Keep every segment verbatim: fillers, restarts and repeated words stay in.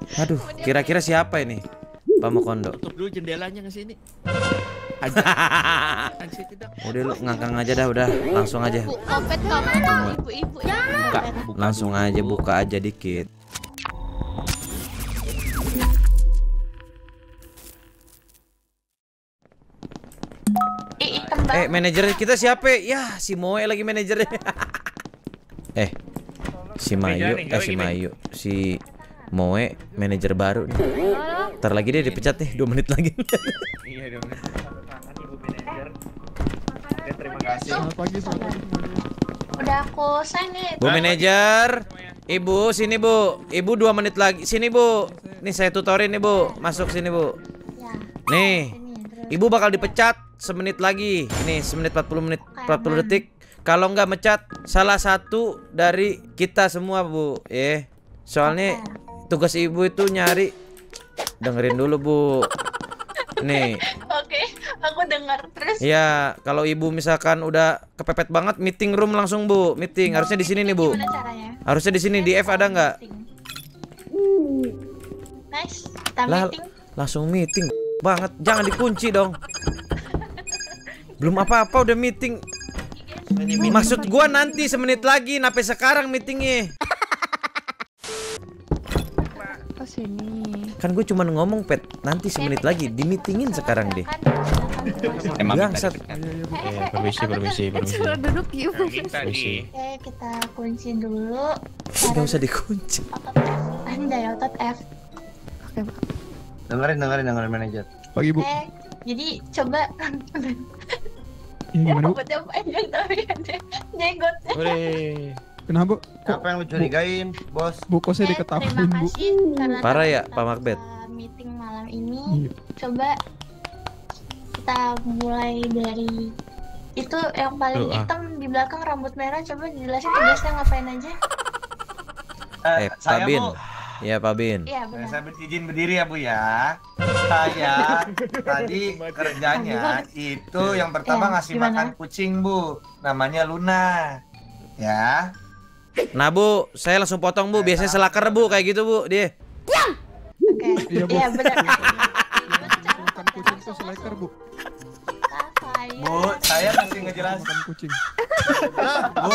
Aduh, kira-kira siapa ini? Pak Mokondo. Tutup dulu jendelanya ke sini. Udah lu ngangkang aja dah, udah langsung aja. Bu, kopet kamu tuh ibu-ibu ya. Buka, langsung aja buka aja dikit. Ih, hitam Eh, banget. manajer kita siapa? Ya, si Moe lagi manajernya. eh, si Mayu, eh si Mayu, si Moe manajer baru nih. Ntar lagi dia dipecat nih, dua menit lagi. Iya dong. Terima kasih. Selamat pagi, selamat pagi semuanya. Udah aku sign nih. Bu manajer, Ibu sini Bu, Ibu dua menit lagi, sini Bu. Nih saya tutorin nih Bu, masuk sini Bu. Ya. Nih, Ini terus. Ibu bakal dipecat semenit lagi. Nih, semenit empat puluh menit, empat puluh detik. Kalau nggak mecat salah satu dari kita semua Bu. Eh, soalnya tugas Ibu itu nyari. Dengerin dulu Bu. Nih. Oke, aku dengar terus. Ya, kalau Ibu misalkan udah kepepet banget, meeting room langsung Bu. Meeting. Harusnya di sini nih Bu. Gimana caranya? Harusnya di sini di F ada nggak? Nice. Kita Lah, meeting. langsung meeting banget. Jangan dikunci dong. Belum apa-apa udah meeting. Maksud gua nanti semenit lagi, sampai sekarang meetingnya. Oh sini. Kan gue cuma ngomong pet, nanti semenit lagi di meetingin sekarang deh. Emang Bangsat. Ya, permisi, permisi, permisi. Suruh duduk yuk. Permisi. Oke, kita kunci dulu. Gak usah dikunci. Otot F. Anjay, otot F. Oke, Pak. Dengerin, dengerin, dengerin manajer. Pagi, Bu. Eh, jadi coba. Ini gimana, Bu? Rambutnya panjang tapi ada jenggotnya. Wih. Kenapa, Bu? Kok, Apa yang lu curigain, bos? Bu, kok saya Eh, diketawain, terima Bu? kasih karena Parah ya, kita Pak Macbeth? bisa meeting malam ini. Iya. Coba kita mulai dari itu yang paling Tuh, ah. hitam di belakang rambut merah. Coba jelasin tugasnya ngapain aja. Eh, Pak Bin. Ya, Pak Bin. Iya benar. Saya izin berdiri ya Bu ya. Saya tadi kerjanya itu yang pertama Ya, ngasih gimana? makan kucing Bu. Namanya Luna. Ya. Nah Bu, saya langsung potong Bu. Biasanya selaker Bu, kayak gitu Bu. Dia. Oke. Iya, Bu. Iya benar. Makan kucing itu seleker, Bu. Bu, saya masih ngejelasin. Makan kucing. Bu,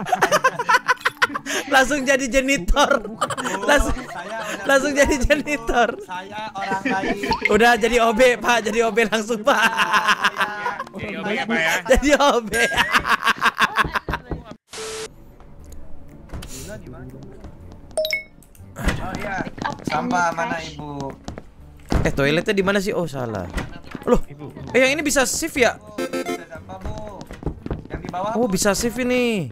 Langsung jadi janitor. Bu, Langsung saya udah langsung bilang, jadi Bu, janitor. Saya orang baik. Udah jadi O B, Pak. Jadi O B langsung, Pak. Jadi oke ya Pak ya. Jadi O B. Oh iya. Sampah mana Ibu? Eh, toiletnya di mana sih? Oh, salah. Loh. Eh, yang ini bisa shift ya? Bisa sampah Bu. Yang di bawah. Oh, bisa shift ini.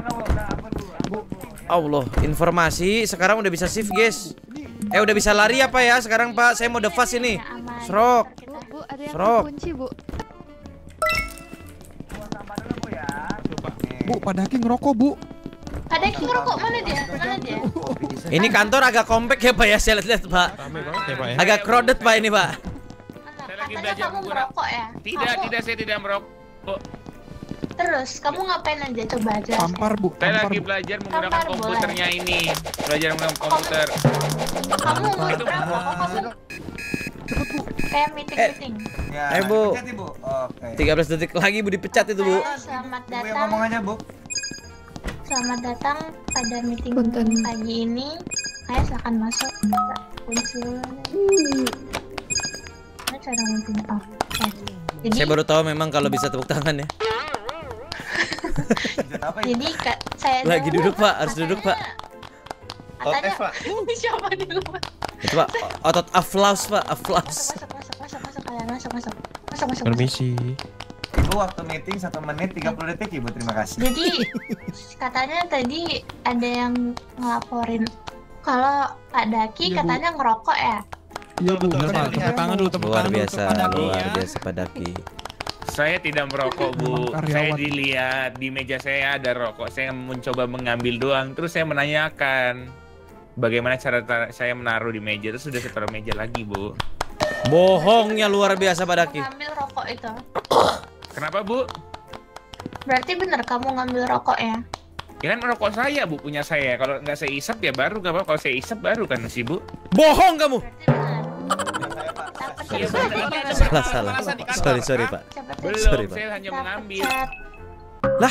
Allah, informasi sekarang udah bisa shift, guys. Eh, udah bisa lari apa ya sekarang, Pak? Saya mau defas ini. Srok. Bu, Bu, ada yang Serok. kunci, Bu. Bu, Pak Daki ngerokok, Bu. Ada King rokok mana dia? Mana dia? Ini kantor agak kompak ya, Pak ya? Saya lihat, Pak. Rame banget ya, Pak ya. Agak crowded, Pak ini, Pak. Mana? Saya lagi Katanya belajar kamu menggunakan- merokok ya? Tidak, Kamu- tidak, saya tidak merokok. Terus kamu ngapain aja coba jelaskan. Tampar, Bu. Saya Tampar, lagi Bu. belajar menggunakan Tampar komputernya ini. Belajar menggunakan komputer. Kamu umur berapa kok kamu? Kayak meeting meeting. Ya, Eh, Bu. dipecat, Ibu. Oke. tiga belas detik lagi Bu dipecat itu, Bu. Saya selamat Bu yang datang. ngomong aja Bu. Selamat datang pada meeting Punten. pagi ini. Saya silakan masuk. Kunci dulu. Ini cara meeting. Oh, oke. Jadi, Saya baru tahu memang kalau bisa tepuk tangan ya. Apa ya? jadi Kak, saya Lagi dengar duduk, Pak. Harus katanya- duduk, Pak. Katanya, Pak. siapa di luar? Itu, Pak. Otot applause, Pak. Applause. Masuk, masuk, masuk, masuk, kalian masuk, masuk, masuk, masuk. Permisi. Ibu waktu meeting satu menit tiga puluh detik Ibu, terima kasih. Jadi katanya tadi ada yang ngelaporin kalau Pak Daki Iya, Bu. katanya ngerokok ya. Iya, Bu. Bener, Kan Pak. tepuk tangan dulu, tepuk Luar tangan dulu, biasa, tepuk tangan dulu. luar biasa Pak Daki. Saya tidak merokok, Bu. Memang karyawan. Saya dilihat di meja saya ada rokok. Saya mencoba mengambil doang. Terus saya menanyakan bagaimana cara tar- saya menaruh di meja. Terus sudah saya taruh meja lagi, Bu. Bohongnya luar biasa Pak Daki. Ngambil rokok itu. Kenapa, Bu? Berarti bener kamu ngambil rokok ya? Ya kan rokok saya Bu, punya saya. Kalau nggak saya isap ya baru nggak apa. Kalau saya isap baru kan sih Bu. Bohong kamu. Berarti benar. Iya, benar. Ini ada Salah berapa salah. alasan di kantor, Sorry sorry Pak? Pak. Siapa tuh? Belum, Sorry, Pak. saya hanya mengambil. Pecat. Lah.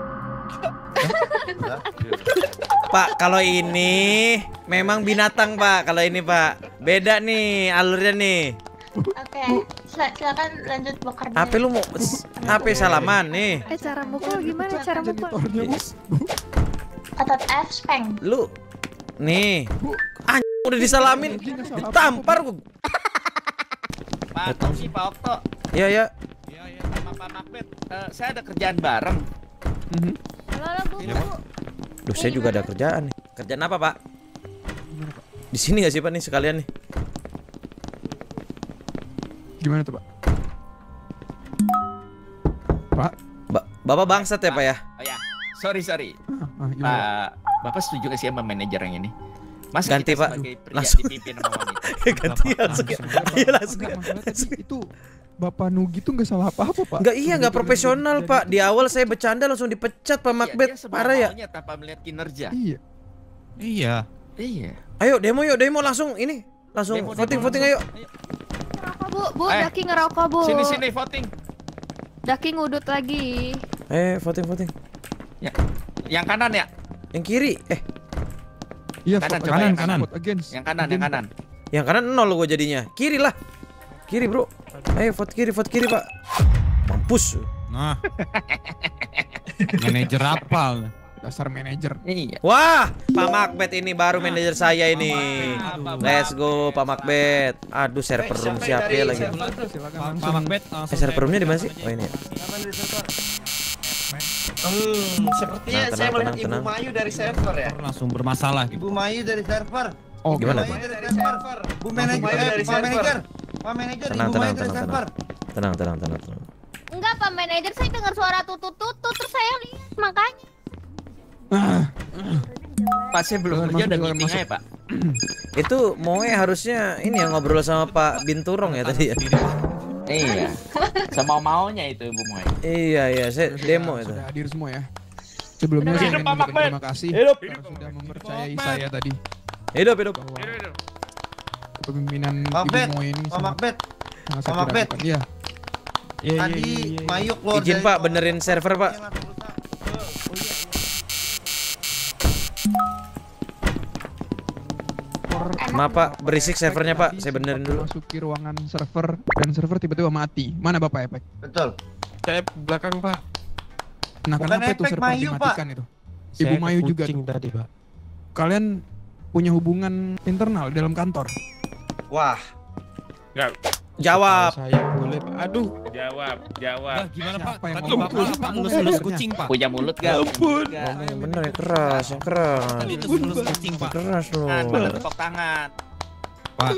Pak, kalau ini memang binatang Pak. Kalau ini Pak, beda nih alurnya nih. Oke, sil- silakan lanjut bekerja. H P lu mau H P salaman nih. Eh cara mukul gimana cara mukul? Janitornya bu. Otot F speng. Lu nih. Anjing udah disalamin. Ditampar gua. Pak Tommy, Pak Okto. Iya ya. Iya, iya, sama Pak Macbeth. Eh, saya ada kerjaan bareng. Halo halo bu. Ini, Pak. Duh, saya juga ada kerjaan nih. Kerjaan apa, Pak? Di sini nggak sih, Pak nih sekalian nih? Gimana tuh pak? Pak? Ba- Bapak bangsat ya, Pak ya? Oh ya, sorry sorry. Ah, ah, gimana? Pak, Bapak setuju gak sih sama manajer yang ini? Mas Ganti, kita Pak. sebagai pria Langsung. dipimpin sama wanita. Ganti langsung. Ayo langsung. Enggak, masalah tadi itu Bapak Nugi tuh nggak salah apa-apa pak. Enggak iya, nggak profesional, Pak. Di awal saya bercanda langsung dipecat, Pak Iya, Macbeth. dia Parah ya. semaunya tanpa melihat kinerja. Iya. Iya. Iya. Ayo demo yuk, demo langsung ini. Langsung Demo, voting demo, voting langsung. ayo. Ngerokok bu, bu Eh. Daki ngerokok bu. Sini sini voting. Daki ngudut lagi. Eh, voting voting. Yang kanan ya? Yang kiri. Eh, Iya, Kanan, vote coba against, yang kanan. vote against. Yang kanan, yang Against, kanan. yang kanan nol gue jadinya. Kiri lah. Kiri, Bro. Ayo vote kiri, vote kiri, Pak. Mampus. Nah. Manajer apal. Dasar manajer. Iya. Wah, Pak Macbeth ini baru manajer saya ini. Aduh. Let's go, Pak Macbeth. Aduh, server room siapa ya lagi? Silakan Pak langsung. Macbeth Eh, langsung. server roomnya di mana sih? Oh ini. ya. Hmm, sepertinya Nah, tenang, saya melihat tenang, Ibu tenang. Mayu dari server ya. Langsung bermasalah gitu. Ibu Mayu dari server. Oh, Gimana? Ibu Mayu dari server. Bu manajer, Mayu eh, dari Iya, Pak kan? manajer. manajer. Pak manajer, Tenang, Ibu tenang, Mayu dari tenang, server. Tenang, tenang, tenang, tenang. Enggak Pak manajer, saya dengar suara tutut tutut terus saya lihat makanya. Ah, Pak saya belum Silakan kerja masuk, udah silakan meeting masuk. aja Pak. Itu Moe harusnya ini yang ngobrol sama Pak Binturong ya tadi ya. Iya. Sama maunya itu Ibu Moy. Iya, iya, saya sudah- demo itu. Sudah hadir semua ya. Sebelumnya saya Hidup, ingin Pak mengucapkan Macbeth. terima kasih Hidup. karena sudah mempercayai saya tadi Hidup, hidup. bahwa kepemimpinan Macbeth, Ibu Moy ini Pak sangat Macbeth, sangat Pak saya Macbeth. kirakan. Iya. Iya, iya, tadi iya, iya. Mayu keluar Izin dari Pak, ruangan. benerin server Pak. Maaf Pak, berisik servernya Pak. Saya benerin dulu. Masuki ruangan server dan server tiba-tiba mati. Mana Bapak Efek? Betul. Saya belakang, Pak. Nah, Bukan kenapa itu Efek, server Mayu, dimatikan itu? Ibu Saya ke Mayu juga kucing tuh. tadi, Pak. Kalian punya hubungan internal dalam kantor. Wah, Enggak, Jawab. Saya boleh, Pak. Aduh. jawab, Lah, jawab. gimana, Pak? Siapa yang Tadi ngomong? Bapak, Bapak Ngomong ngelus-ngelus sebenarnya. kucing, Pak. Punya mulut gak? Ampun. Ngomong yang bener yang keras, yang keras. Tadi ngelus-ngelus kucing, Pak. Keras loh. Tangan, pada tepuk tangan. Pak.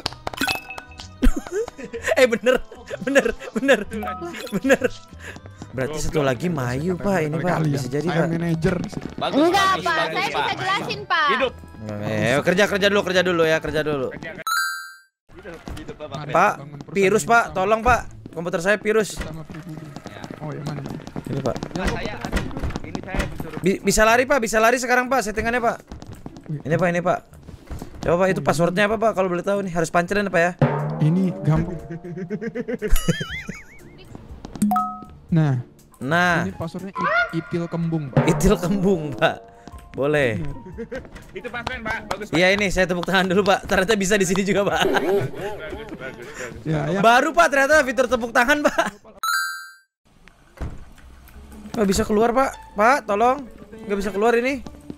Eh bener, bener, bener, bener. Berarti satu lagi Mayu Pak, ini Pak Kalian, bisa jadi saya Pak. manajer. Bagus, Enggak bagus, Pak, bagus, saya Pak. bisa jelasin Pak. Hidup. Eh kerja kerja dulu, kerja dulu ya, kerja dulu. Hidup, hidup Bapak. Mari Pak, kita bangun perusahaan virus yang Pak, bersama. tolong Pak. Komputer saya virus. Bersama pribumi. Oh, yang mana? Ini Pak. Nah, saya ini saya disuruh Bi- bisa lari Pak, bisa lari sekarang Pak, settingannya Pak. Ini Pak, ini Pak. Coba Pak, itu passwordnya apa Pak? Kalau boleh tahu nih, harus pancelin apa ya? Ini gampang. Nah, Nah, ini passwordnya i- ipil kembung, Pak. itil kembung Pak. Boleh. Itu Pak Fen, Pak. Bagus, Pak. Iya ini, saya tepuk tangan dulu Pak. Ternyata bisa di sini juga Pak. Bagus, bagus, bagus. Ya, ya. Baru Pak, ternyata fitur tepuk tangan Pak. Nggak bisa keluar Pak. Pak, tolong. Nggak bisa keluar ini.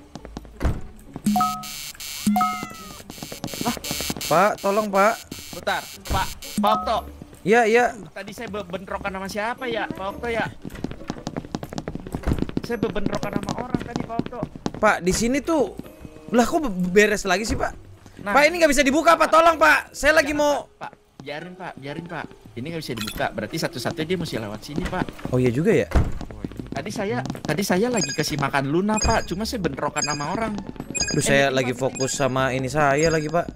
Pak, tolong Pak. Bentar, Pak. Pak Okto. Iya, iya. Tadi saya bebentrokan sama siapa ya, Pak Okto ya? Saya bebentrokan sama orang tadi, Pak Okto. Pak, di sini tuh. Lah kok beres lagi sih Pak? Nah, Pak, ini nggak bisa dibuka Pak. Tolong Pak. Saya lagi mau. Pak, biarin Pak, biarin Pak. Ini nggak bisa dibuka. Berarti satu-satunya dia mesti lewat sini, Pak. Oh iya juga ya. Tadi saya, tadi saya lagi kasih makan Luna, Pak. Cuma saya bentrokan sama orang. Aduh, saya lagi fokus sama ini saya lagi Pak.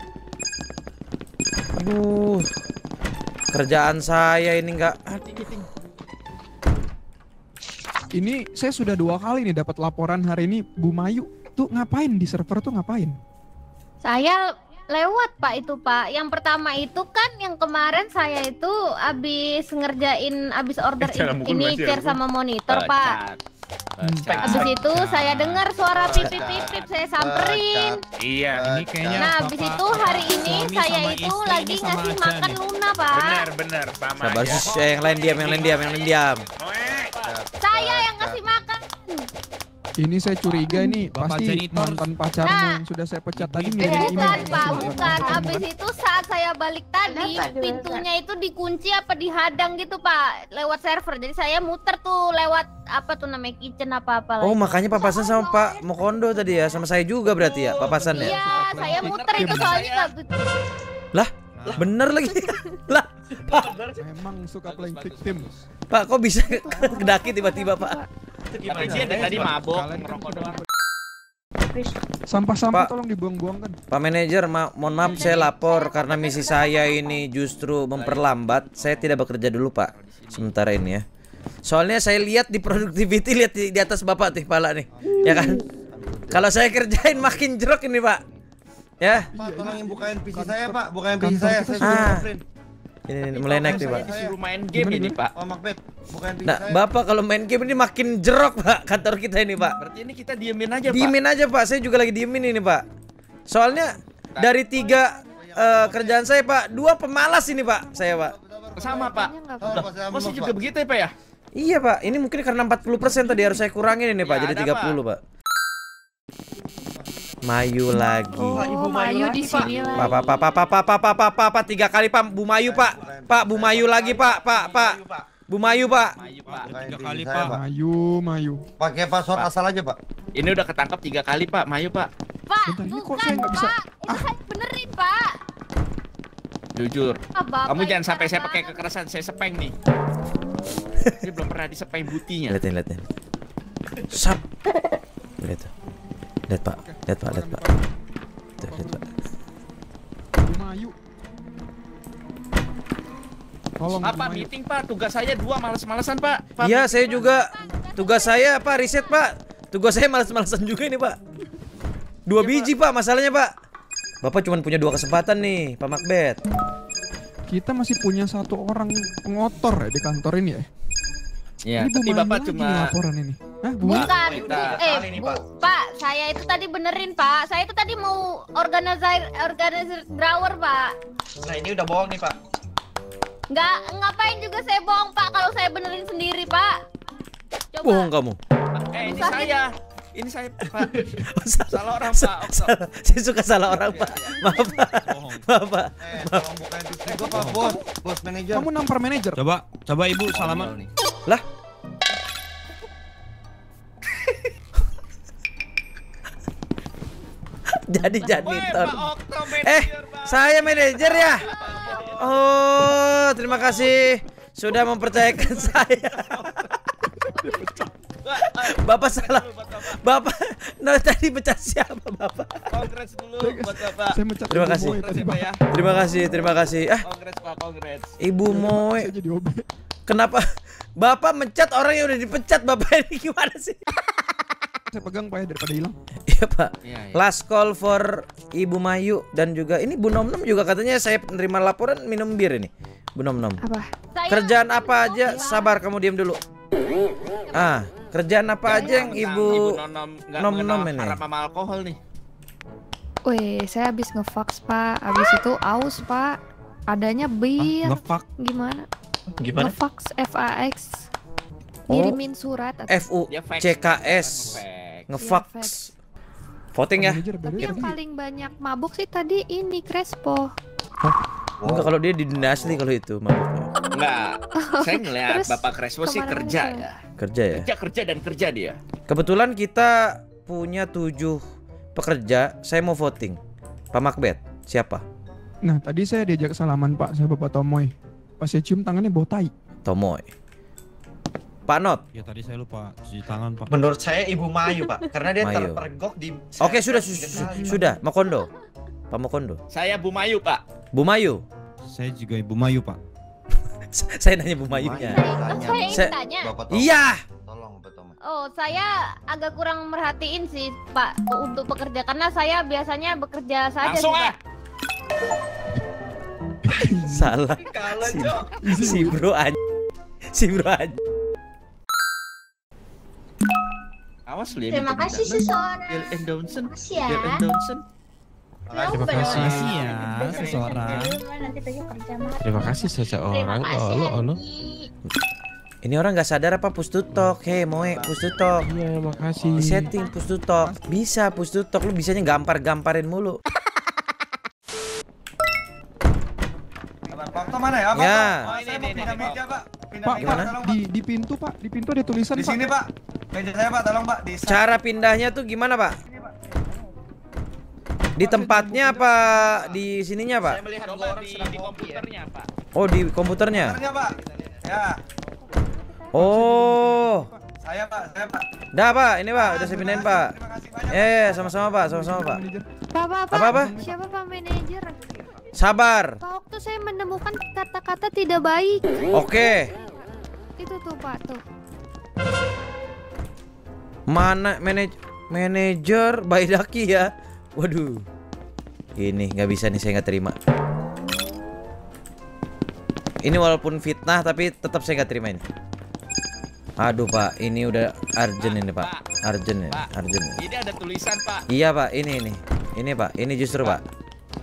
Aduh. Kerjaan saya ini nggak. Ting, ting. Pak, ini saya sudah dua kali nih dapat laporan hari ini Bu Mayu tuh ngapain di server tuh ngapain? Saya lewat Pak itu Pak. Yang pertama itu kan yang kemarin saya itu abis ngerjain abis order Eh, cara mukul ini masih chair apa? sama monitor Pak. Abis itu saya dengar suara pipip pipip saya samperin. Iya. Ini kayaknya Nah abis bapak itu hari ini suami saya sama itu istri lagi ini sama ngasih aja makan nih. Luna Pak. Benar, benar, sama Sabar, aja. sus, eh, yang lain diam, yang lain diam, yang lain diam. Moe. Saya yang ngasih makan. Ini saya curiga nih Bapak pasti janitor. mantan pacarmu Nah. yang sudah saya pecat tadi Eh, ngirim Bukan email. Pak, bukan. Abis itu saat saya balik tadi Kenapa dulu, pintunya itu dikunci apa dihadang gitu Pak lewat server. Jadi saya muter tuh lewat apa tuh namanya kitchen apa-apa Oh, lagi. makanya papasan sama Pak Mokondo tadi ya, sama saya juga berarti ya, papasan ya. Iya, saya muter itu soalnya nggak Lah, bener lagi. Lah, Memang suka playing victim. Pak kok bisa kedaki tiba-tiba Pak? Tapi dia dari tadi mabok, Kalian kan ngerokok doang. Sampah-sampah Pak. tolong dibuang-buangkan. Pak manajer, ma mohon maaf saya lapor karena misi saya ini justru memperlambat. Saya tidak bekerja dulu Pak, sementara ini ya. Soalnya saya lihat di productivity, lihat di, di atas Bapak tuh pala nih, ya kan? Kalau saya kerjain makin jerok ini Pak. Ya, Pak, tolongin bukain P C saya, Pak. Bukain P C Kantor saya, kita saya sudah- sudah Ah. print. ini, ini mulai naik nih Pak. Saya disuruh main game ini Pak. Oh, Macbeth, bukain P C Nah, saya. Bapak kalau main game ini makin jerok Pak kantor kita ini Pak. Berarti ini kita diemin aja Pak. Diemin aja Pak, saya juga lagi diemin ini Pak. Soalnya dari tiga eh, kerjaan saya Pak, dua pemalas ini Pak, saya Pak. Sama Pak. Sabar, Pak, saya Masih ambil, juga Pak. begitu ya Pak ya? Iya Pak, ini mungkin karena empat puluh persen tadi harus saya kurangin ini Pak, Ya, jadi ada, tiga puluh Pak. Mayu lagi. Oh, Mayu di sini Pak, lah. pak, pak, pak, pak, pak, pak, pak, pak, pak, pak, tiga kali Pak, Bu Mayu Pak. Pak, Bu Mayu lagi Pak, Pak, Pak. Bu Mayu Pak. Mayu Pak. Bukain Tiga P C kali, saya, Pak. Mayu, Mayu. Pakai password asal aja, Pak. Ini udah ketangkap tiga kali Pak, Mayu Pak. Pak, Bentar, ini kok bukan saya nggak bisa- Pak. Itu saya benerin Pak. Jujur. Ah, Bapak Kamu jangan ini sampai saya parah pakai banget. kekerasan, saya sepeng nih. Dia belum pernah disepeng butinya. Lihat, lihat, lihat. Sap. Lihat tuh. Lihat Pak, lihat Pak, lihat Pak. Tuh, lihat Pak. Bu Mayu. Tolong Apa Bu Mayu. meeting Pak? Tugas saya dua males-malesan Pak. Pak, Iya, saya juga. Tugas saya Pak, riset Pak. Tugas saya malas-malasan juga ini Pak. Dua biji Pak, masalahnya Pak. Bapak cuma punya dua kesempatan nih, Pak Macbeth. Kita masih punya satu orang pengotor ya di kantor ini ya. Ya, Ini Bu tapi Mayu Bapak lagi cuma nih laporan ini. Hah, Bu? Bukan, Kita- Bu, eh, Bu, Pak, saya itu tadi benerin Pak. Saya itu tadi mau organizer organizer drawer Pak. Nah, ini udah bohong nih, Pak. Nggak, ngapain juga saya bohong Pak kalau saya benerin sendiri Pak. Coba. Bohong kamu. Eh, ini Sakit. saya. Ini saya Pak. Salah, Salah orang Pak. salah. Saya suka salah orang Pak. Maaf Pak. Maaf Pak. Eh, tolong bukain P C gua, Pak, bos. Bos manajer. Kamu nampar manajer. Coba, coba Ibu salaman. Lah. Jadi janitor. Eh, saya manajer ya. Oh, terima kasih sudah mempercayakan saya. Bapak salah. Bapak, nah tadi pecat siapa Bapak? Kongres dulu buat Bapak. Saya mecat Terima Ibu kasih. Moe tadi, Pak Pak. ya. Terima kasih, terima kasih. Ah, Kongres Pak, kongres. Ibu Moe, Saya jadi O B. kenapa Bapak mencat orang yang udah dipecat? Bapak ini gimana sih? Saya pegang Pak ya daripada hilang. Iya Pak. Iya, iya. Last call for Ibu Mayu dan juga ini Bu Nom Nom juga katanya saya menerima laporan minum bir ini. Bu Nom Nom. Apa? Saya Kerjaan apa minum aja? kopi, Pak. Sabar kamu diam dulu. Ah, kerjaan apa aja yang Tentang Ibu Nonom nggak Nom mengenal Nom ini? haram sama alkohol nih. Wih, saya habis ngefax pak, habis itu aus pak, adanya bir, Ngefuck. gimana? Gimana? Ngefax, F A X, Oh. ngirimin surat. atau- F U Dia fax. C K S Fax. ngefax. Iya, fax. Voting ya? Manajer Tapi beres yang lagi. paling banyak mabuk sih tadi ini Crespo. Enggak, kalau dia di dunia asli kalau itu mabuknya. Enggak. Saya ngeliat Terus Bapak Crespo sih kemana-mana kerja saya. ya. Kerja ya. Kerja kerja dan kerja dia. Kebetulan kita punya tujuh pekerja. Saya mau voting. Pak Macbeth, siapa? Nah, tadi saya diajak salaman Pak sama Bapak Tomoy. Pas saya cium tangannya bau tai. Tomoy. Pak Not. Ya tadi saya lupa cuci tangan Pak. Menurut saya Ibu Mayu, Pak, karena dia Mayu. terpergok di. Oke, sudah su- su- sudah. Makondo. Pak Makondo. Saya Bu Mayu Pak. Bu Mayu. Saya juga Ibu Mayu Pak. Saya nanya Bu Mayunya. Saya, saya ingin Saya- tanya. Bapak tolong, Iya. tolong Bapak Tomoy. Oh, saya agak kurang merhatiin sih, Pak, untuk bekerja karena saya biasanya bekerja saja Langsung sih, ah. Pak. Salah. Kalah, Si, Cok. si bro aja. Si bro aja. Awas lu ya. Terima minta-minta. kasih seseorang. Bill and Downson. Makasih ya. Bill and Downson. Terima kasih kasih ya, seseorang. Nanti baju kerja mah. Terima kasih Terima seseorang. kasih. Olo, olo. Adi. Ini orang nggak sadar apa push to talk. Hei, Moe, push to talk. Iya, makasih. Di setting push to talk. Bisa push to talk, lu bisanya gampar-gamparin mulu. Pak Tom mana ya? Pak Ya. Tom? Oh, saya mau pindah meja, Pak. Pindah Pak, meja, Pak, tolong, di di pintu Pak, di pintu ada tulisan Di Pak. sini, Pak. Meja saya, Pak. Tolong, Pak. Di Cara pindahnya tuh gimana, Pak? Di tempatnya apa di sininya, Pak? Saya melihat orang di, di komputernya, Pak. Oh, di komputernya. Sebenarnya, Pak. Ya. Oh. Saya, Pak. Saya, Pak. Dah, Pak. Ini, Pak. Udah saya pindahin, Pak. Terima kasih banyak. Eh, sama-sama, Pak. Sama-sama, Pak. Pak, Pak, Pak. Apa, apa? Siapa Pak manajer? Sabar. Pak, waktu saya menemukan kata-kata tidak baik. Oke. Itu tuh, Pak, tuh. Mana manaj manajer Baidaki ya? Waduh. Ini nggak bisa nih, saya nggak terima. Ini walaupun fitnah tapi tetap saya nggak terima ini. Aduh, Pak, ini udah urgent ini, Pak. Urgent ya, Pak. urgent. Ini ada tulisan, Pak. Iya, Pak, ini ini. Ini, Pak, ini justru, Pak.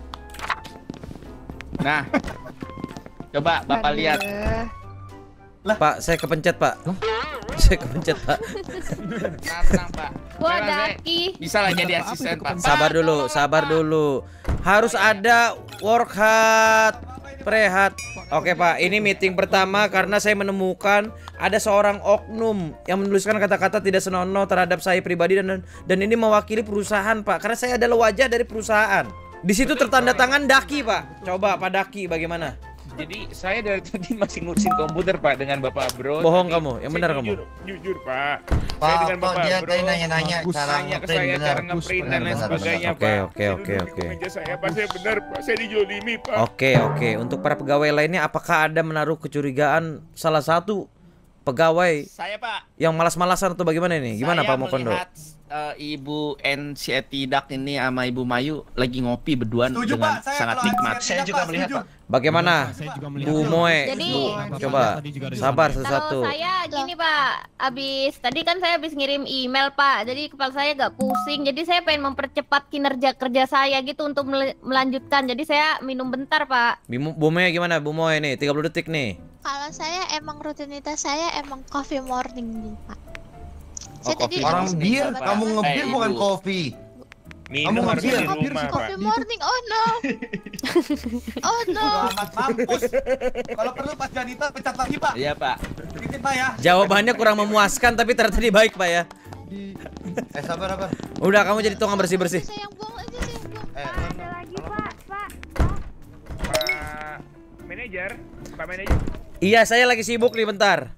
Nah. Coba Bapak Aduh. lihat. Pak, saya kepencet, Pak. Saya kepencet, Pak. Tenang, Pak. Wah, Saya- Daki. Bisa lah jadi asisten, Pak. Sabar dulu, sabar dulu. Harus ada work hard, play hard. Oke, Pak, ini meeting pertama karena saya menemukan ada seorang oknum yang menuliskan kata-kata tidak senonoh terhadap saya pribadi dan dan ini mewakili perusahaan, Pak. Karena saya adalah wajah dari perusahaan. Di situ tertanda tangan Daki, Pak. Coba Pak Daki bagaimana? Jadi saya dari tadi masih ngurusin komputer, Pak, dengan Bapak Bro. Bohong Tapi kamu, yang saya benar kamu. jujur, Jujur, Pak. Saya Pak, dengan kok Bapak dia Bro. tadi nanya-nanya Bagus. cara Tanya ke ngeprint saya benar. cara ngeprint dan lain Benar, benar, sebagainya, benar. Pak. Oke, oke, Saya oke, duduk di oke. meja saya, Pak, saya benar, Pak. Saya dijolimi, Pak. Oke, oke. Untuk para pegawai lainnya, apakah ada menaruh kecurigaan salah satu pegawai Saya, Pak. yang malas-malasan atau bagaimana ini? Gimana Saya Pak Mokondo? melihat, eh, Ibu N C Tidak ini sama Ibu Mayu lagi ngopi berduaan Setuju, dengan Pak. Saya sangat kalau nikmat. N C tidak, Pak, setuju. Bagaimana Saya juga melihat. Bu Moe? Jadi- Bu, Bapak coba tadi juga ada sabar disampaikan. sesuatu. Kalau saya gini, Pak, abis tadi kan saya habis ngirim email, Pak. Jadi kepala saya agak pusing. Jadi saya pengen mempercepat kinerja kerja saya gitu untuk mel- melanjutkan. Jadi saya minum bentar, Pak. Bu Bu Moe gimana? Bu Moe nih, tiga puluh detik nih. Kalau saya emang rutinitas saya emang coffee morning nih, Pak. Saya Oh, tadi coffee Orang habis bir, minum kamu obat. ngebir Eh, bukan Ibu. kopi. Minum Kamu harus bir, di bir, rumah, Pak. Coffee morning, oh no, oh no. Udah amat mampus. Kalau perlu Pak Janita pecat lagi, Pak. Iya, Pak. Titip, Pak ya. Jawabannya kurang memuaskan tapi ternyata dia baik, Pak ya. Di Eh, sabar, sabar. Udah kamu jadi tukang bersih-bersih. Saya yang buang aja, saya yang buang. Eh, Ada lagi, Pak. Pak. Pak manajer, Pak manajer. Iya, saya lagi sibuk nih bentar.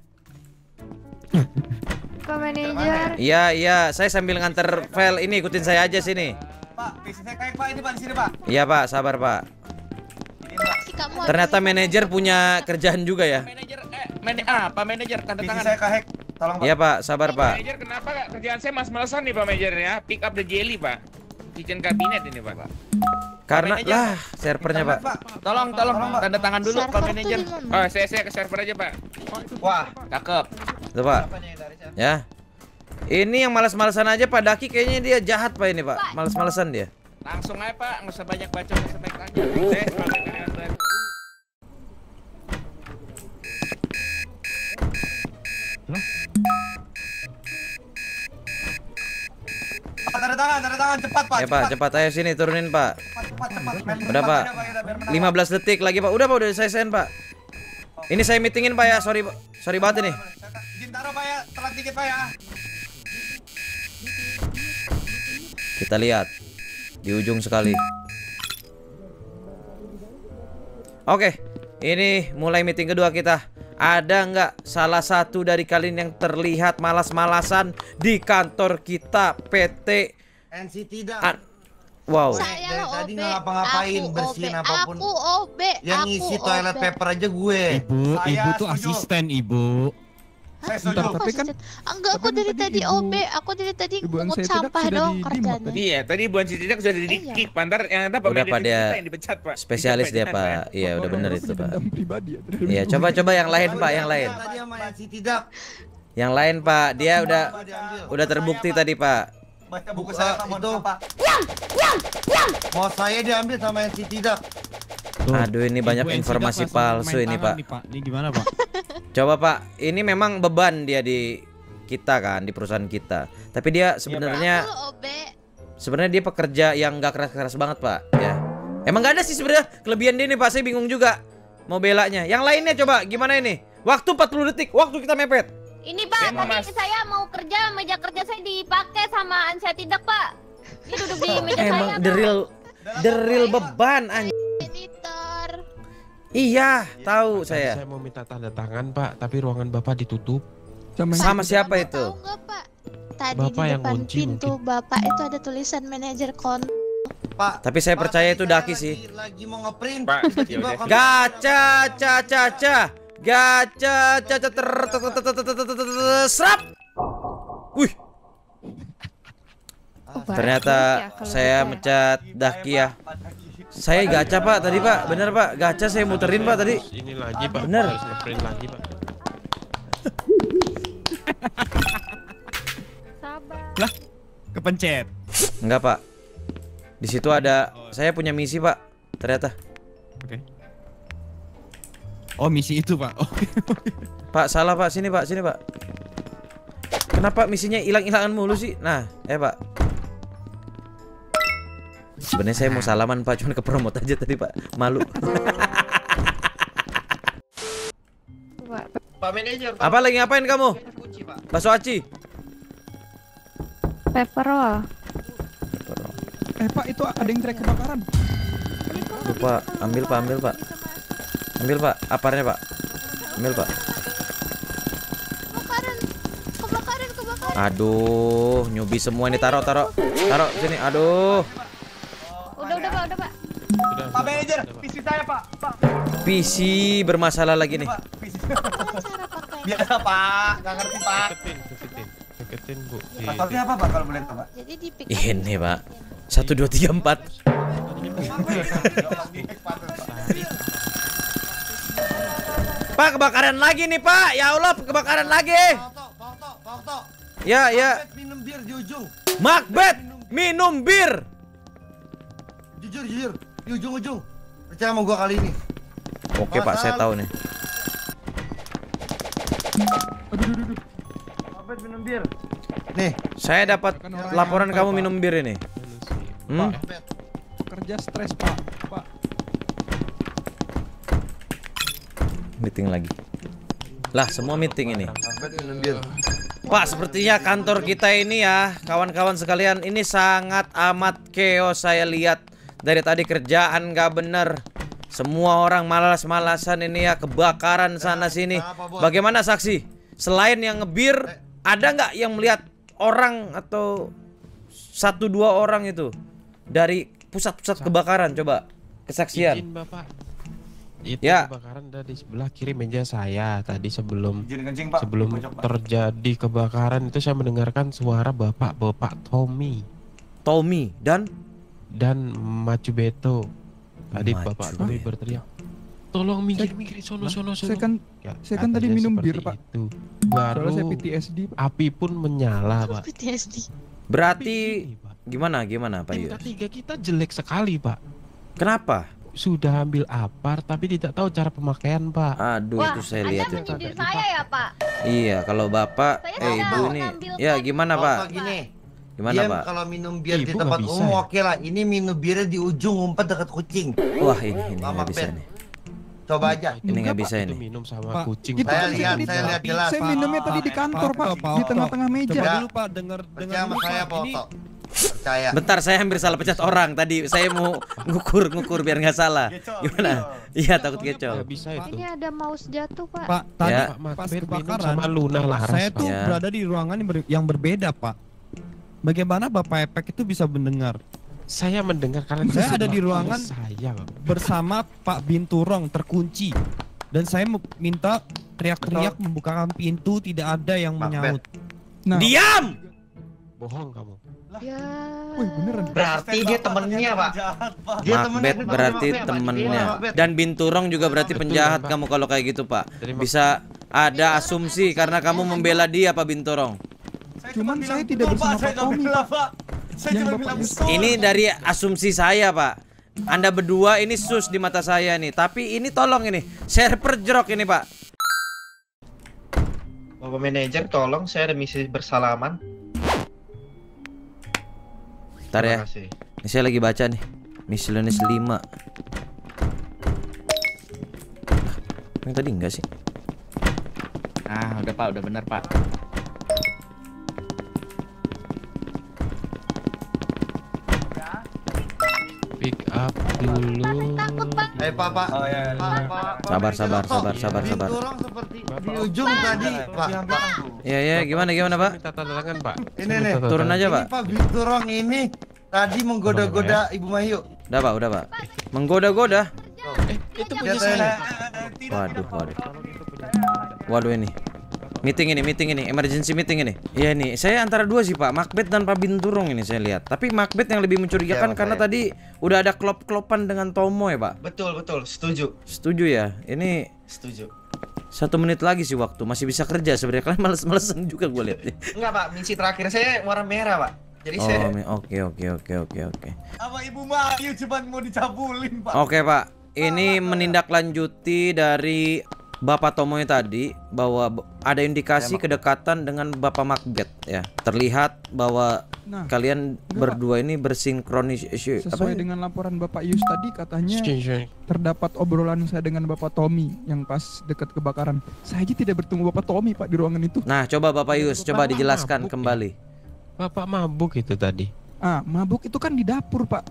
Pak manajer. Iya, iya, saya sambil nganter file ini, ikutin saya aja sini. Pak, visi saya kayak Pak ini, Pak, di sini, Pak. Iya, Pak, sabar, Pak. Ini, Pak. Si kamu Ternyata ambil- manajer punya kerjaan juga ya. Manajer, eh, man ah, Pak manajer tanda Visi tangan. saya kayak tolong, Pak. Iya, Pak, sabar, Pak. Manajer kenapa Kak? Kerjaan saya mas-malesan nih, Pak manajer ya. Pick up the jelly, Pak. Kitchen cabinet ini, Pak. Karena manajer. lah servernya, Pak. Tolong, tolong, Tolong, Pak. tanda tangan dulu, Server Pak tuh manajer. di mana? Oh, saya saya ke server aja, Pak. Wah, Cakep. Tuh, Pak. Ya. Ini yang malas-malasan aja Pak Daki kayaknya dia jahat Pak ini, Pak. Malas-malasan dia. Langsung aja, Pak. Nggak usah banyak baca, nggak usah banyak tanya. Saya sebagai karyawan. Pak, tanda tangan, tanda tangan cepat, Pak. Ya, Pak, cepat ayo sini turunin, Pak. Cepat, cepat, cepat. Main Udah, cepat Pak. aja, ya, biar menang, lima belas detik lagi, Pak. Udah, Pak, udah saya send, Pak. Ini saya meetingin, Pak ya. Sorry, Pak. Sorry banget ini. Izin taruh, Pak ya. Telat dikit, Pak ya. Kita lihat di ujung sekali. Oke, ini mulai meeting kedua kita. Ada nggak salah satu dari kalian yang terlihat malas-malasan di kantor kita P T? N C tidak. An- wow. Saya Dari lo tadi O B, nggak ngapa-ngapain, aku bersihin O B, apapun. Aku O B, Yang aku ngisi O B. toilet paper aja gue. Ibu, Saya ibu tuh setuju. asisten, Ibu. Saya Bentar, setuju. tapi kan Enggak, aku tapi dari tadi tadi Ibu- O B, aku dari tadi Ibu mungut Ansa tidak sampah sudah doang di- kerjanya. dimot Iya, tadi Bu Ansi tidak sudah di Iya. kick, pantar yang ada Pak Udah, Media Pak, dia kita yang dipecat, Pak. Spesialis dia Dipecat, Pak. Iya udah bener Orang-orang itu punya Pak. dendam pribadi ya. Iya coba coba yang lain Pak, yang lain. Tadi sama yang si tidak. Yang lain Pak, dia udah Apa diambil? udah terbukti tadi Pak. Baca buku saya Pak, mohon maaf, Pak. Mau saya diambil sama yang si tidak. Aduh ini banyak Ibu yang informasi sidak langsung palsu main ini tangan Pak. nih, Pak. Ini gimana Pak? Coba Pak, ini memang beban dia di kita kan, di perusahaan kita. Tapi dia sebenarnya Aku O B. sebenarnya dia pekerja yang nggak keras-keras banget Pak. Ya. Emang nggak ada sih sebenarnya kelebihan dia nih Pak. Saya bingung juga mau belanya. Yang lainnya coba gimana ini? Waktu empat puluh detik, waktu kita mepet. Ini Pak, Saya mau tadi mas- saya mau kerja, meja kerja saya dipakai sama Ansa tidak Pak. Ini duduk di meja Emang saya. the Pak. real the real beban anj. Editor. Iya, tahu Tadi saya. Saya mau minta tanda tangan Pak, tapi ruangan Bapak ditutup. Sama yang- Sama siapa Kamu itu? Tahu nggak, Pak? Tadi Bapak di yang depan kunci pintu Bapak itu ada tulisan manajer kon. Pak. Tapi saya Pak, percaya tadi itu saya Daki lagi- sih. Lagi mau ngeprint. Pak, Tiba-tiba yaudah. kamu- Gacha, ca, ca, ca, gacha, ca, ca, ter, ter, ter, ter, ter, ter, ter, ter, serap. Wih, Oh, baik ternyata ya kalau saya gitu ya. mencat Daki ya. Saya gacha Pak tadi Pak, bener Pak, gacha saya muterin Pak tadi. Terus ini lagi Pak, Bener. harus ngeprint lagi Pak. Sabar. Lah, kepencet. Enggak Pak, di situ ada, saya punya misi Pak, ternyata. Oke. Oh, misi itu, Pak. Oh. Pak salah Pak, sini Pak, sini Pak. Kenapa misinya hilang-hilangan mulu sih? Nah, eh Pak. Sebenarnya saya mau salaman Pak, cuman kepromot aja tadi Pak, malu. Pak, Pak manajer. Pak. Apa lagi ngapain kamu? Kunci, Pak. Bakso aci. paper roll. Eh Pak, itu ada yang trek kebakaran. Tuh, Pak, ambil Pak, ambil Pak. Ambil Pak, aparnya Pak. Ambil Pak. Kebakaran. Kebakaran, kebakaran. Aduh, nyubi semua ini, taruh, taruh. Taruh sini. Aduh. Udah, udah Pak, udah Pak. Sudah, Pak sudah, manajer, sudah, Pak. P C saya, Pak. Pak. P C bermasalah lagi nih. Pak, P C. Gimana cara pakai? Biasa, Pak. Nggak ngerti, Pak. Deketin, deketin. Deketin, Bu. Di- Passwordnya apa, Pak, kalau boleh tahu, Pak? Jadi di pick Ini Pak. Satu dua tiga empat. Pak, kebakaran lagi nih Pak. Ya Allah, kebakaran lagi. Pak Okto, Pak Okto, Pak Okto. Ya, ya. Macbeth minum bir di ujung. Macbeth minum bir. Jujur, jujur. Di ujung-ujung. Percaya sama gua kali ini. Oke Pak, saya tahu nih. Macbeth minum bir. Nih, Saya dapat laporan kamu minum bir ini. Hmm? Macbeth. Kerja stres Pak. Pak. Meeting lagi. Lah, semua meeting ini. Macbeth minum bir. Pak, sepertinya kantor kita ini ya, kawan-kawan sekalian, ini sangat amat chaos. Saya lihat dari tadi kerjaan nggak bener. Semua orang malas-malasan ini ya, kebakaran sana sini. Bagaimana saksi? Selain yang ngebir, ada nggak yang melihat orang atau satu dua orang itu dari pusat-pusat kebakaran? Coba kesaksian. Izin Bapak. Itu Ya. kebakaran dari sebelah kiri meja saya tadi sebelum Izin kencing, Pak. sebelum Di pojok, Pak. terjadi kebakaran itu saya mendengarkan suara Bapak Bapak Tommy Tommy dan dan Macubeto. Tadi Macu. Bapak Tommy berteriak, "Tolong minggir-minggir sono sono sono." Saya kan Ya, saya kan tadi katanya minum seperti bir, Pak. itu. Baru soalnya saya P T S D Pak. api pun menyala, Pak. P T S D. berarti Begini, Pak. gimana gimana Pak Tim Yus? ketiga kita jelek sekali, Pak. Kenapa? Sudah ambil apar tapi tidak tahu cara pemakaian, Pak. Aduh, Wah, itu saya Anda lihat itu. menyindir saya ya Pak? Iya, kalau Bapak, Saya eh tidak Ibu mau ini, ambil ya kan. gimana Pak Pak? Okto gini. Gimana Diam Pak? kalau minum bir di Ibu nggak tempat bisa umum ya? oke lah. Ini minum birnya di ujung ngumpet dekat kucing. Wah ini ini Lama, nggak bisa Ben. nih. Coba aja. Ini nggak Enggak, bisa Itu ini. minum sama Pak, kucing. itu Pak. Saya kan lihat, tadi- saya lihat jelas. Saya Pak. minumnya tadi di kantor Pak, di tengah-tengah meja. Coba dulu Pak, dengar Percaya sama saya, Pak Okto. Percaya. Bentar, saya hampir salah pecat orang tadi. Saya mau ngukur ngukur biar nggak salah. Gecol, Gimana? gecol. Iya takut Nggak kecol. bisa itu. Ini ada mouse jatuh, Pak. Pak, tadi Ya. Pak pas Macbeth minum kebakaran sama Luna Laras. saya Pak. tuh Ya. berada di ruangan yang, ber- yang berbeda, Pak. Bagaimana Bapak Epek itu bisa mendengar Saya mendengar karena Saya ada sebelah di ruangan. kiri saya, Pak. bersama Pak Binturong terkunci dan saya me- minta teriak-teriak membukakan pintu, tidak ada yang menyaut. Nah, Diam! Bohong kamu. Ya. wih beneran. Berarti dia temennya, Pak. Dia Macbeth berarti temennya. Dan Binturong juga berarti penjahat kamu kalau kayak gitu, Pak. Bisa ada asumsi karena kamu membela dia, Pak Binturong. Cuman saya tidak bersama Pak Tommy, Pak. Yang Bapak Ini dari asumsi saya, Pak. Anda berdua ini sus di mata saya nih. Tapi ini tolong ini, server jerok ini, Pak. Bapak manajer, tolong saya ada misi bersalaman. Bentar ya. Ini saya lagi baca nih. Miscellaneous lima. Yang tadi enggak sih? Ah, udah Pak, udah bener Pak. Pick up dulu. Eh, Pak, Pak. Oh ya. Sabar, sabar, sabar, sabar, sabar. Binturong seperti di ujung tadi, Pak. Ya, ya, gimana, gimana, Pak? Minta tanda tangan, Pak. Ini nih, Turun aja, Pak. Ini Pak Binturong ini tadi menggoda-goda Ibu Mayu. Udah, Pak, udah, Pak. Menggoda-goda. Itu punya saya. Waduh, waduh. Waduh ini. Meeting ini, meeting ini, emergency meeting ini. Iya nih, saya antara dua sih, Pak. Macbeth dan Pak Binturong ini saya lihat. Tapi Macbeth yang lebih mencurigakan Ya, karena ya. tadi udah ada klop-klopan dengan Tomo ya, Pak. Betul, betul. Setuju. Setuju ya. Ini Setuju. satu menit lagi sih waktu, masih bisa kerja sebenarnya. Kalian males-malesan juga gue lihat nih. Enggak, Pak. Misi terakhir saya warna merah, Pak. Jadi Oh, saya mi- oke, oke, oke, oke, oke. apa Ibu Mayu cuma mau dicabulin, Pak. Oke, Pak. Ini menindaklanjuti dari Bapak Tomoy tadi bahwa b- ada indikasi kedekatan dengan Bapak Macbeth ya. Terlihat bahwa Nah, kalian enggak, berdua ini bersinkronis sesuai dengan laporan Bapak Yus tadi katanya Exchange. terdapat obrolan saya dengan Bapak Tommy yang pas dekat kebakaran. Saya aja tidak bertemu Bapak Tommy, Pak, di ruangan itu. Nah, coba Bapak Yus, coba Bapak dijelaskan mabuk kembali. Bapak mabuk itu tadi. Ah, mabuk itu kan di dapur, Pak.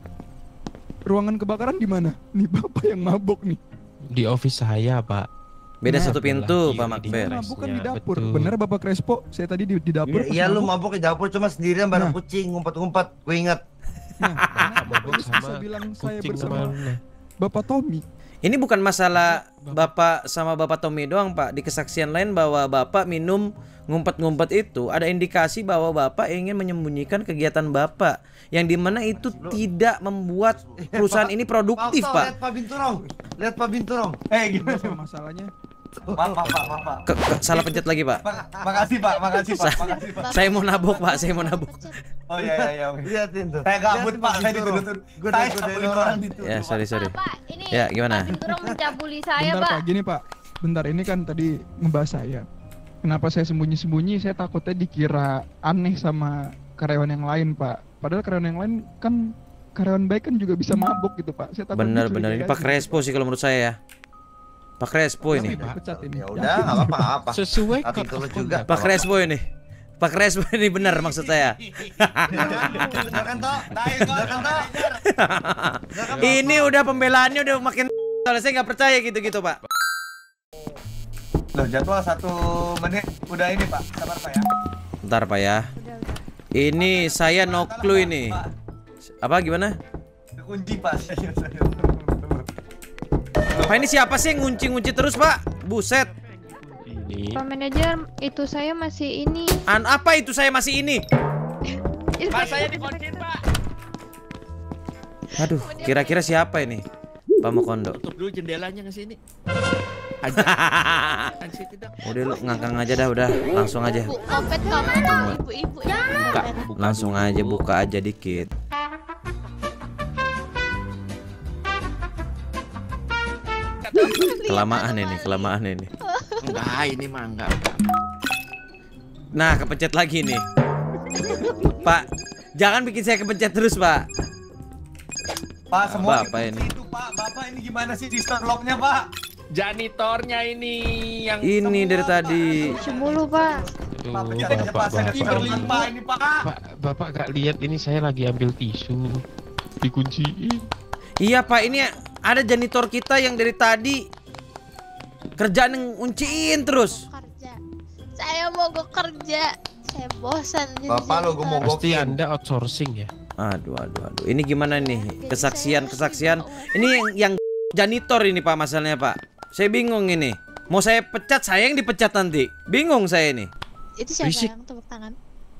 Ruangan kebakaran di mana? Nih Bapak yang mabuk nih. Di office saya, Pak. Beda Nah, satu pintu, lagi Pak di Macbeth. mana? Mabuk kan di Ya, dapur. betul. Bener Bapak Crespo? Saya tadi di, di dapur. pas Iya, lu mabuk. mabuk di dapur cuma sendirian bareng Nah. kucing ngumpet-ngumpet. Gue ingat. Nah, kenapa Bapak Mabuk Yus bisa sama bilang saya kucing bersama mana? Bapak Tommy? Ini bukan masalah Bapak sama Bapak Tommy doang, Pak. Di kesaksian lain bahwa Bapak minum ngumpet-ngumpet itu ada indikasi bahwa Bapak ingin menyembunyikan kegiatan Bapak yang dimana itu tidak membuat perusahaan ini produktif, Pak, Pak. lihat Pak Binturong. Lihat Pak Binturong. Eh, Masalah- Masalahnya Maaf, maaf, maaf, maaf, Pak. Ke- ke- salah pencet lagi, Pak. Makasih, Pak. Makasih, Pak. Makasih, Pak. Saya mau nabuk, Pak. Saya mau nabuk. Oh iya, iya, iya. Lihatin tuh. Saya gabut, Pak. Saya dituduh. Saya gabut orang dituduh. Ya, sorry, sorry. Pak, ini Ya, gimana? Pak Binturong mencabuli saya, bentar Pak. Pak, gini Pak. Bentar, ini kan tadi ngebahas saya. Kenapa saya sembunyi-sembunyi? Saya takutnya dikira aneh sama karyawan yang lain, Pak. Padahal karyawan yang lain kan karyawan baik kan juga bisa mabuk gitu, Pak. Saya takut Bener, dicurigai bener. Ini aja. Pak Crespo sih kalau menurut saya ya. Pak Crespo ini. Saya pecat ini. Ya udah, enggak apa-apa. apa. Sesuai Tapi kode tulus juga. Pak Crespo ini. Pak Crespo ini benar maksud saya. Bener kan, Tok? Bener kan, Tok? Ini udah pembelaannya udah makin soalnya saya nggak percaya gitu-gitu, Pak. Loh, jadwal satu menit. Udah ini, Pak. Sabar, Pak ya. Bentar, Pak ya. Ini saya no clue ini. Apa gimana? Kunci, Pak. Pak ini siapa sih yang ngunci-ngunci terus, Pak? Buset. ini. Pak manajer, itu saya masih ini. An apa itu saya masih ini? Pak, saya dikunciin, Pak. Aduh, kira-kira siapa ini? Pak Mokondo. Tutup dulu jendelanya ke sini. Aja. Kan situ dah. Udah lu ngangkang aja dah, udah langsung aja. Bu, kopet kamu tuh ibu-ibu ya. Buka, langsung aja buka aja dikit. Kelamaan ini, kelamaan ini. Enggak, ini mah enggak. Nah, kepencet lagi nih. Pak, jangan bikin saya kepencet terus, Pak. Pak, semua Bapak ini. itu, Pak. Bapak ini gimana sih sistem locknya, Pak? Janitornya ini yang Ini dari tadi. Cemulu, Pak. Aduh, Pak, bapak, Pak, bapak, saya bapak, berlimpah ini, Pak. Pak, bapak gak lihat ini saya lagi ambil tisu, dikunciin. Iya, Pak, ini ada janitor kita yang dari tadi kerjaan yang ngunciin terus. Kerja. Saya mau gue kerja. Saya bosan jadi Bapak lo janitor. Pasti Anda outsourcing ya? Aduh, aduh, aduh. Ini gimana nih? Kesaksian, kesaksian. Ini yang, yang janitor ini, Pak, masalahnya, Pak. Saya bingung ini. Mau saya pecat, saya yang dipecat nanti. Bingung saya ini. Itu siapa Berisik. yang tepuk tangan?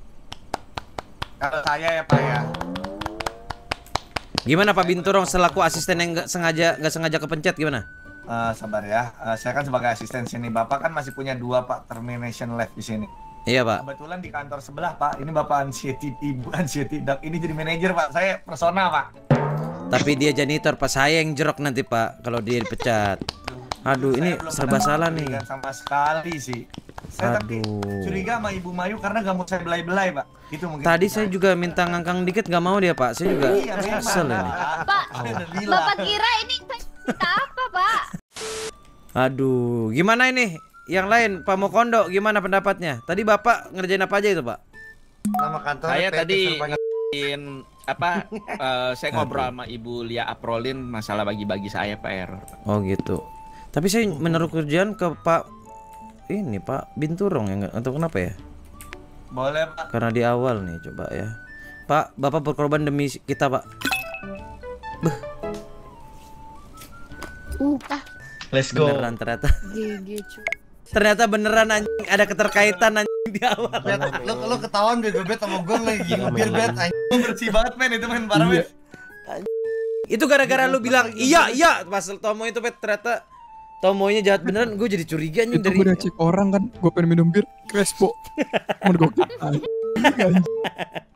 Kalau saya ya Pak ya. Gimana Pak Binturong selaku asisten yang nggak sengaja nggak sengaja kepencet gimana? Eh, sabar ya. Eh, saya kan sebagai asisten sini. Bapak kan masih punya dua Pak termination left di sini. Iya Pak. Kebetulan di kantor sebelah Pak. Ini Bapak Ansiety, Ibu Ansiety Duck. Ini jadi manajer Pak. Saya persona Pak. Tapi dia janitor Pak, saya yang jerok nanti Pak kalau dia dipecat. Aduh, Saya ini belum serba pernah salah nih. curiga sama sekali sih. Saya tapi Aduh. curiga sama Ibu Mayu karena gak mau saya belai-belai Pak. Itu mungkin. Tadi saya juga minta ngangkang dikit nggak mau dia Pak. Saya juga Iya, memang, kesel ini. Pak, Alhamdulillah. Bapak kira ini saya minta apa, Pak? Aduh, gimana ini? Yang lain, Pak Mokondo, gimana pendapatnya? Tadi Bapak ngerjain apa aja itu Pak? Nama kantor Saya P T tadi Surabaya. ngin apa eh, saya ngobrol sama Ibu Lia Aprolin masalah bagi-bagi saya Pak R. Oh gitu. Tapi saya menaruh kerjaan ke Pak ini Pak Binturong ya nggak- atau kenapa ya? Boleh Pak. Karena di awal nih coba ya. Pak, Bapak berkorban demi kita Pak. Uh, Let's go. Beneran ternyata. G G cu. Ternyata beneran anjing ada keterkaitan anjing di awal. Bet, lu lu ketahuan bego bet sama gue lagi ngebir bet anjing. Lu bersih banget men itu men parah men. Itu gara-gara lu bilang iya iya pas Tomo itu bet ternyata Tomonya jahat beneran, gue jadi curiga anjing Itu dari gue udah cek orang kan, gue pengen minum bir, Crespo. Mau gue